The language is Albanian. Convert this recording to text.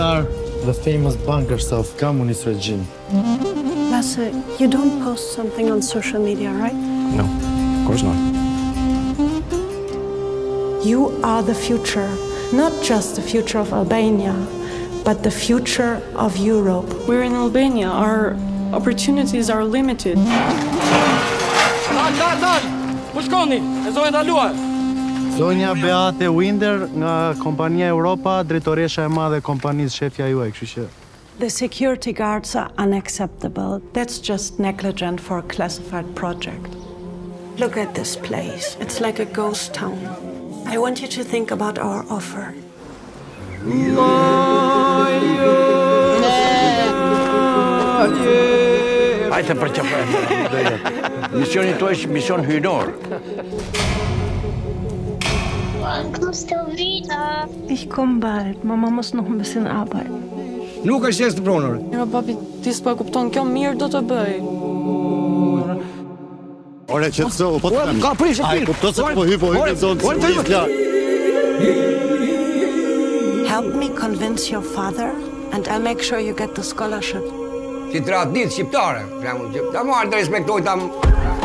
are the famous bunkers of communist regime. Lasse, you don't post something on social media, right? No, of course not. You are the future, not just the future of Albania, but the future of Europe. We're in Albania. Our opportunities are limited. Dal! Ku shkoni? E zonja ndaluar. Zonja Beate Winder nga kompania EUROPA, drejtoresha e madhe e kompanisë shefja juaj, kështu që The security guards are unacceptable. That's just negligent for a classified project. Look at this place. It's like a ghost town. I want you to think about our offer. Hajde për çfarë? Misioni tuaj është mision hyjnor. Ich komme bald. Mama muss noch ein bisschen arbeiten. Nuk është qesë të pronër. Jo, papi, ti s'po e kupton, kjo mirë do të bëj. Ore, qetëso, po të Ka prishë. ai kupton se po hy në zonë. Help me convince your father, and I'll make sure you get the scholarship. Si traditë shqiptare, ta marrë të respektoj ta